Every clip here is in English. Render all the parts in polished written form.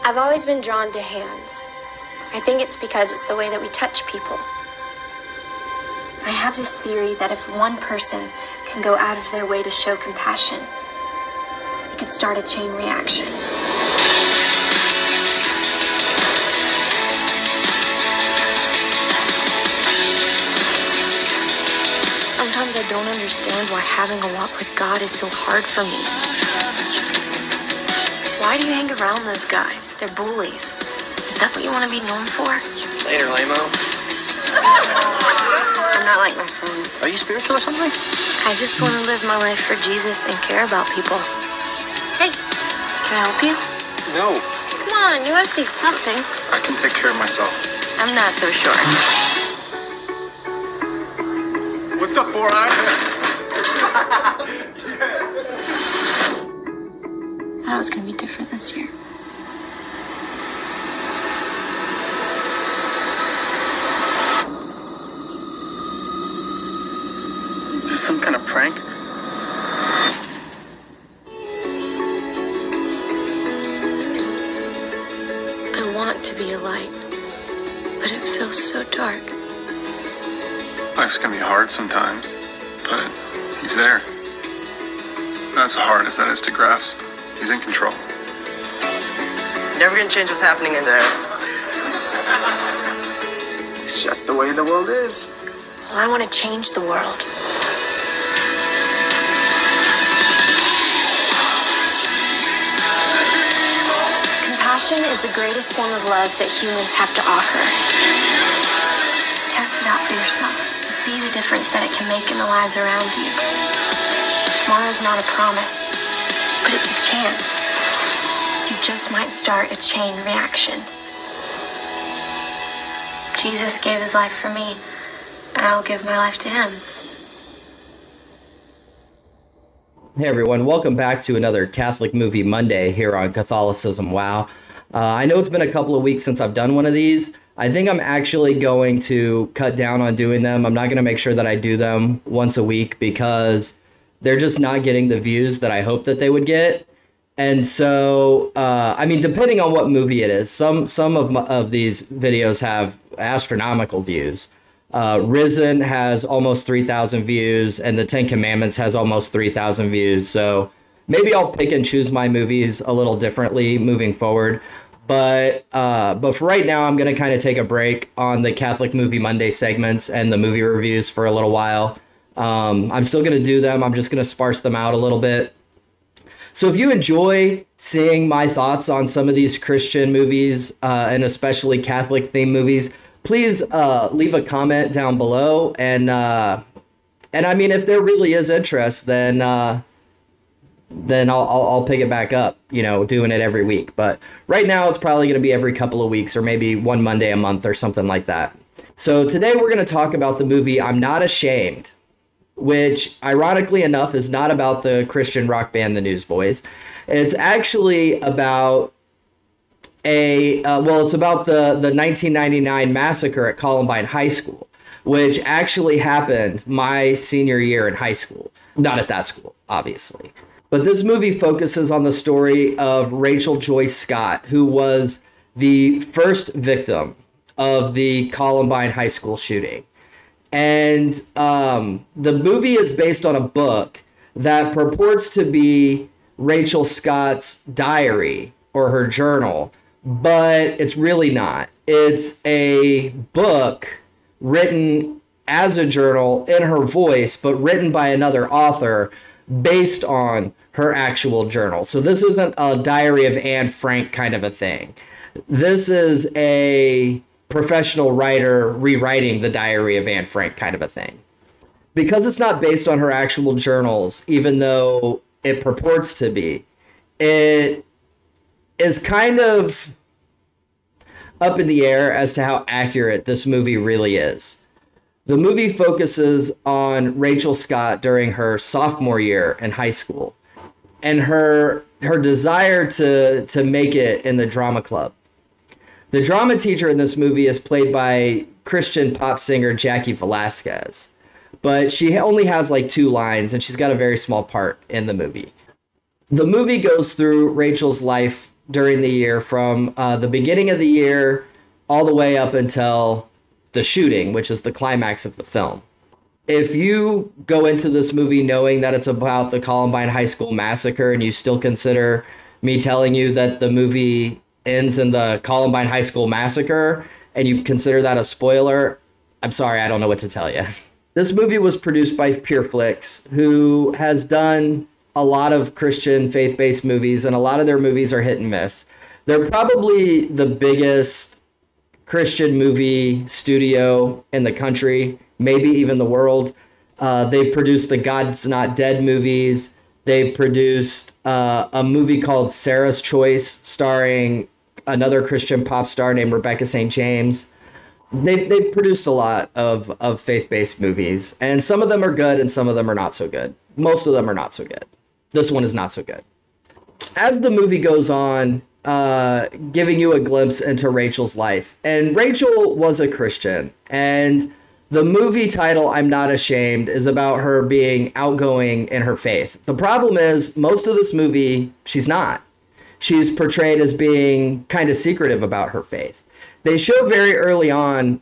I've always been drawn to hands. I think it's because it's the way that we touch people. I have this theory that if one person can go out of their way to show compassion, it could start a chain reaction. Sometimes I don't understand why having a walk with God is so hard for me. Why do you hang around those guys? They're bullies. Is that what you want to be known for? Later, lame-o. I'm not like my friends. Are you spiritual or something? I just want to live my life for Jesus and care about people. Hey, can I help you? No. Come on, you must need something. I can take care of myself. I'm not so sure. What's up, Four-Eye? I thought it was going to be different this year. Is this some kind of prank? I want to be a light, but it feels so dark. Life's gonna be hard sometimes, but he's there. Not as hard as that is to grasp. He's in control. Never gonna change what's happening in there. It's just the way the world is. Well, I want to change the world. Compassion is the greatest form of love that humans have to offer. Test it out for yourself and see the difference that it can make in the lives around you. Tomorrow's not a promise, but it's a chance. You just might start a chain reaction. Jesus gave his life for me, and I'll give my life to him. Hey everyone, welcome back to another Catholic Movie Monday here on Catholicism Wow. I know it's been a couple of weeks since I've done one of these. I think I'm actually going to cut down on doing them. I'm not going to make sure that I do them once a week because they're just not getting the views that I hope that they would get. And so, I mean, depending on what movie it is, some of these videos have astronomical views. Risen has almost 3,000 views, and the Ten Commandments has almost 3,000 views. So maybe I'll pick and choose my movies a little differently moving forward. But for right now, I'm going to kind of take a break on the Catholic Movie Monday segments and the movie reviews for a little while. I'm still going to do them. I'm just going to sparse them out a little bit. So if you enjoy seeing my thoughts on some of these Christian movies, and especially Catholic themed movies, please leave a comment down below. And I mean, if there really is interest, then I'll pick it back up, you know, doing it every week. But right now it's probably going to be every couple of weeks or maybe one Monday a month or something like that. So today we're going to talk about the movie I'm Not Ashamed, which ironically enough is not about the Christian rock band The Newsboys. It's actually about it's about the 1999 massacre at Columbine High School, which actually happened my senior year in high school. Not at that school, obviously. But this movie focuses on the story of Rachel Joyce Scott, who was the first victim of the Columbine High School shooting. And the movie is based on a book that purports to be Rachel Scott's diary or her journal, but it's really not. It's a book written as a journal in her voice, but written by another author based on her actual journal. So this isn't a Diary of Anne Frank kind of a thing. This is a professional writer rewriting the Diary of Anne Frank kind of a thing. Because it's not based on her actual journals, even though it purports to be, it is kind of up in the air as to how accurate this movie really is. The movie focuses on Rachel Scott during her sophomore year in high school and her desire to make it in the drama club. The drama teacher in this movie is played by Christian pop singer Jackie Velasquez, but she only has like 2 lines and she's got a very small part in the movie. The movie goes through Rachel's life during the year from the beginning of the year all the way up until the shooting, which is the climax of the film. If you go into this movie knowing that it's about the Columbine High School massacre and you still consider me telling you that the movie ends in the Columbine High School massacre and you consider that a spoiler, I'm sorry, I don't know what to tell you. This movie was produced by Pure Flix, who has done a lot of Christian faith-based movies, and a lot of their movies are hit and miss. They're probably the biggest Christian movie studio in the country, maybe even the world. They've produced the God's Not Dead movies. They've produced a movie called Sarah's Choice, starring another Christian pop star named Rebecca St. James. They've produced a lot of faith-based movies, and some of them are good and some of them are not so good. Most of them are not so good. This one is not so good. As the movie goes on, giving you a glimpse into Rachel's life, and Rachel was a Christian, and the movie title, I'm Not Ashamed, is about her being outgoing in her faith. The problem is, most of this movie, she's not. She's portrayed as being kind of secretive about her faith. They show very early on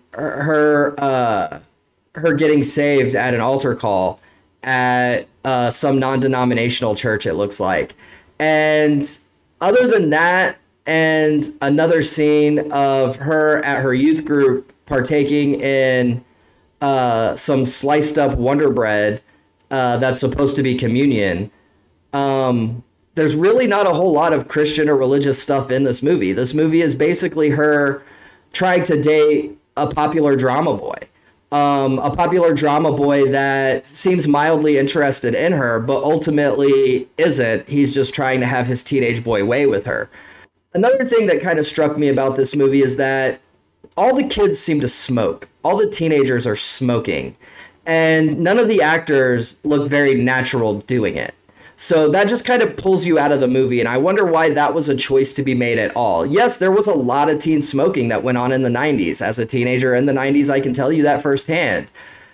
her getting saved at an altar call at some non-denominational church, it looks like. And other than that, and another scene of her at her youth group partaking in some sliced up Wonder Bread that's supposed to be communion, there's really not a whole lot of Christian or religious stuff in this movie. This movie is basically her trying to date a popular drama boy. A popular drama boy that seems mildly interested in her, but ultimately isn't. He's just trying to have his teenage boy way with her. Another thing that kind of struck me about this movie is that all the kids seem to smoke. All the teenagers are smoking. And none of the actors look very natural doing it. So that just kind of pulls you out of the movie, and I wonder why that was a choice to be made at all. Yes, there was a lot of teen smoking that went on in the 90s. As a teenager in the 90s, I can tell you that firsthand.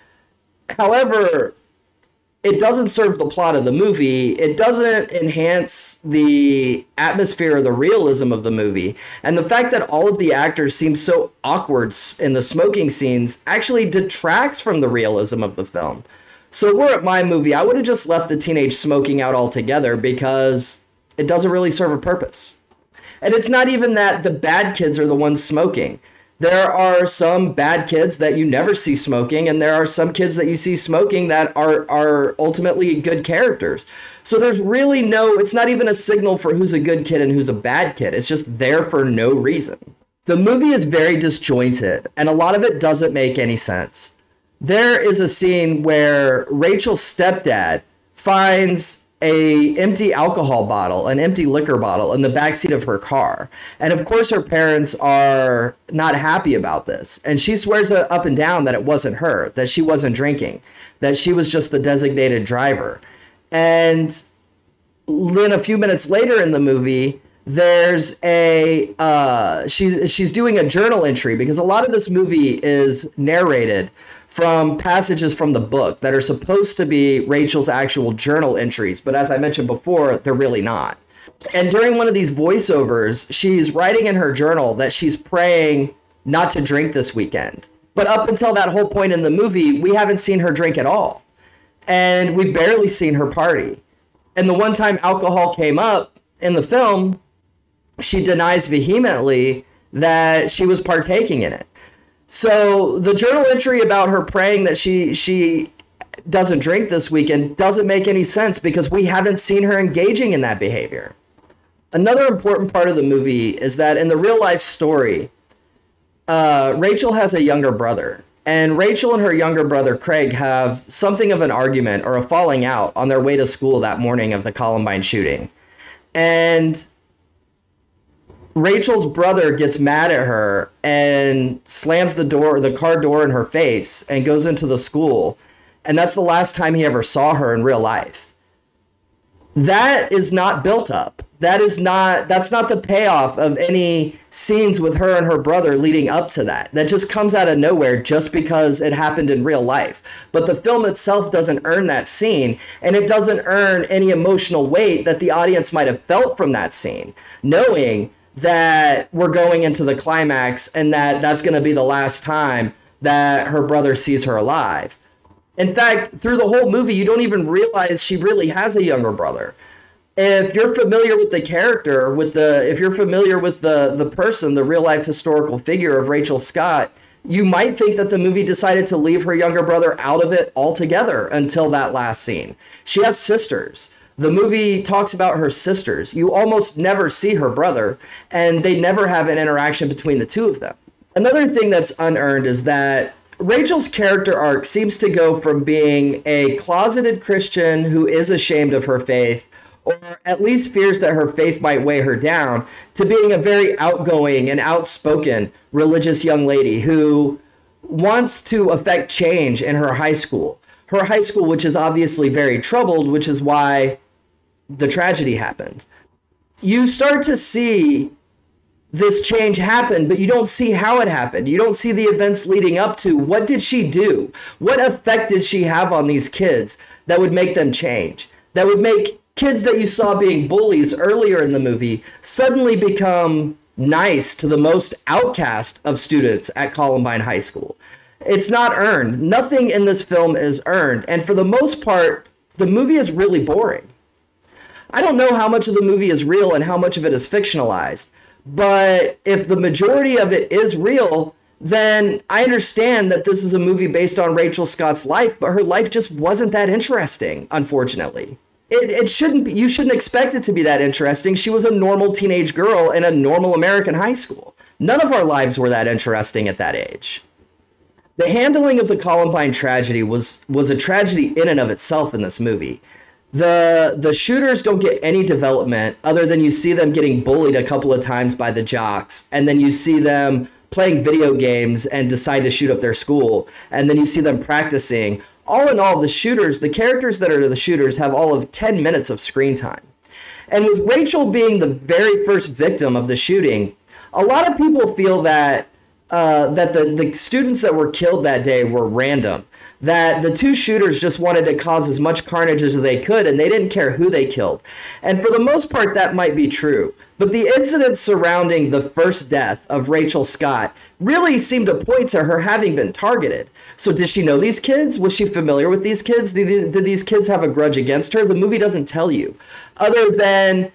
However, it doesn't serve the plot of the movie. It doesn't enhance the atmosphere or the realism of the movie. And the fact that all of the actors seem so awkward in the smoking scenes actually detracts from the realism of the film. So were it my movie, I would have just left the teenage smoking out altogether because it doesn't really serve a purpose. And it's not even that the bad kids are the ones smoking. There are some bad kids that you never see smoking, and there are some kids that you see smoking that are ultimately good characters. So there's really it's not even a signal for who's a good kid and who's a bad kid. It's just there for no reason. The movie is very disjointed, and a lot of it doesn't make any sense. There is a scene where Rachel's stepdad finds an empty alcohol bottle, an empty liquor bottle in the backseat of her car. And of course, her parents are not happy about this. And she swears up and down that it wasn't her, that she wasn't drinking, that she was just the designated driver. And then a few minutes later in the movie, there's she's doing a journal entry, because a lot of this movie is narrated from passages from the book that are supposed to be Rachel's actual journal entries. But as I mentioned before, they're really not. And during one of these voiceovers, she's writing in her journal that she's praying not to drink this weekend. But up until that whole point in the movie, we haven't seen her drink at all. And we've barely seen her party. And the one time alcohol came up in the film, she denies vehemently that she was partaking in it. So the journal entry about her praying that she doesn't drink this weekend doesn't make any sense, because we haven't seen her engaging in that behavior. Another important part of the movie is that in the real life story, Rachel has a younger brother, and Rachel and her younger brother Craig have something of an argument or a falling out on their way to school that morning of the Columbine shooting. And Rachel's brother gets mad at her and slams the car door in her face and goes into the school. And that's the last time he ever saw her in real life. That is not built up. That's not the payoff of any scenes with her and her brother leading up to that. That just comes out of nowhere just because it happened in real life. But the film itself doesn't earn that scene, and it doesn't earn any emotional weight that the audience might have felt from that scene, knowing that we're going into the climax and that's going to be the last time that her brother sees her alive. In fact, through the whole movie, you don't even realize she really has a younger brother. If you're familiar with the character, if you're familiar with the person, the real life historical figure of Rachel Scott, you might think that the movie decided to leave her younger brother out of it altogether until that last scene. She has sisters. The movie talks about her sisters. You almost never see her brother, and they never have an interaction between the two of them. Another thing that's unearned is that Rachel's character arc seems to go from being a closeted Christian who is ashamed of her faith, or at least fears that her faith might weigh her down, to being a very outgoing and outspoken religious young lady who wants to affect change in her high school. Her high school, which is obviously very troubled, which is why the tragedy happened. You start to see this change happen, but you don't see how it happened. You don't see the events leading up to what did she do? What effect did she have on these kids that would make them change? That would make kids that you saw being bullies earlier in the movie suddenly become nice to the most outcast of students at Columbine High School. It's not earned. Nothing in this film is earned. And for the most part, the movie is really boring. I don't know how much of the movie is real and how much of it is fictionalized. But if the majority of it is real, then I understand that this is a movie based on Rachel Scott's life, but her life just wasn't that interesting, unfortunately. It shouldn't be, you shouldn't expect it to be that interesting. She was a normal teenage girl in a normal American high school. None of our lives were that interesting at that age. The handling of the Columbine tragedy was a tragedy in and of itself in this movie. The shooters don't get any development other than you see them getting bullied a couple of times by the jocks, and then you see them playing video games and decide to shoot up their school, and then you see them practicing. All in all, the characters that are the shooters have all of 10 minutes of screen time. And with Rachel being the very first victim of the shooting, a lot of people feel that the students that were killed that day were random, that the two shooters just wanted to cause as much carnage as they could, and they didn't care who they killed. And for the most part, that might be true. But the incidents surrounding the first death of Rachel Scott really seemed to point to her having been targeted. So did she know these kids? Was she familiar with these kids? Did these kids have a grudge against her? The movie doesn't tell you. Other than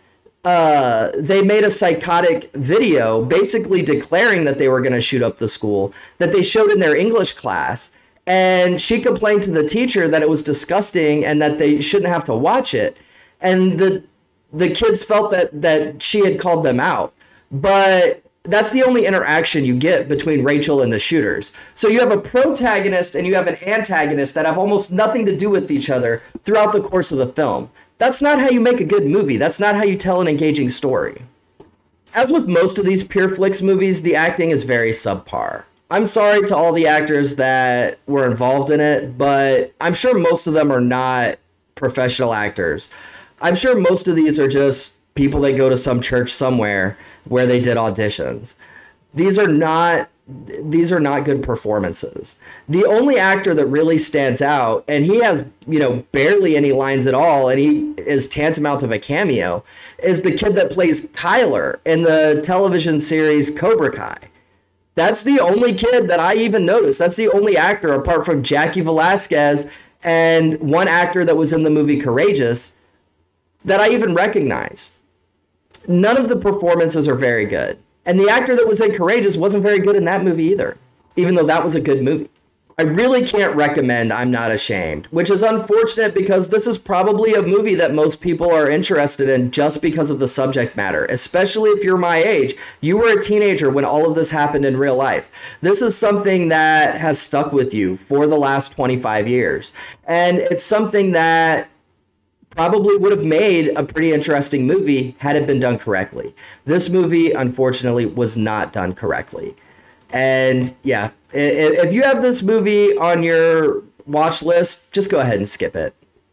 they made a psychotic video basically declaring that they were going to shoot up the school that they showed in their English class. And she complained to the teacher that it was disgusting and that they shouldn't have to watch it. And the kids felt that she had called them out. But that's the only interaction you get between Rachel and the shooters. So you have a protagonist and you have an antagonist that have almost nothing to do with each other throughout the course of the film. That's not how you make a good movie. That's not how you tell an engaging story. As with most of these Pure Flix movies, the acting is very subpar. I'm sorry to all the actors that were involved in it, but I'm sure most of them are not professional actors. I'm sure most of these are just people that go to some church somewhere where they did auditions. These are not good performances. The only actor that really stands out, and he has, barely any lines at all, and he is tantamount of a cameo, is the kid that plays Kyler in the television series Cobra Kai. That's the only kid that I even noticed. That's the only actor apart from Jackie Velasquez and one actor that was in the movie Courageous that I even recognized. None of the performances are very good. And the actor that was in Courageous wasn't very good in that movie either, even though that was a good movie. I really can't recommend I'm Not Ashamed, which is unfortunate because this is probably a movie that most people are interested in just because of the subject matter, especially if you're my age. You were a teenager when all of this happened in real life. This is something that has stuck with you for the last 25 years. And it's something that probably would have made a pretty interesting movie had it been done correctly. This movie, unfortunately, was not done correctly. And yeah, if you have this movie on your watch list, just go ahead and skip it.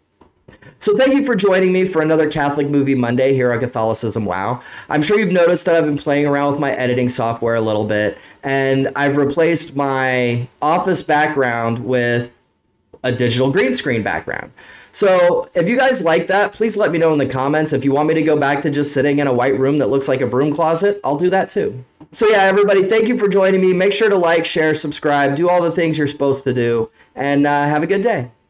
So thank you for joining me for another Catholic Movie Monday here on Catholicism Wow. I'm sure you've noticed that I've been playing around with my editing software a little bit, and I've replaced my office background with a digital green screen background. So if you guys like that, please let me know in the comments. If you want me to go back to just sitting in a white room that looks like a broom closet, I'll do that too. So yeah, everybody, thank you for joining me. Make sure to like, share, subscribe, do all the things you're supposed to do, and have a good day.